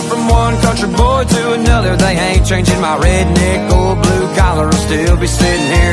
from one country boy to another. They ain't changing my redneck or blue collar. I'll still be sitting here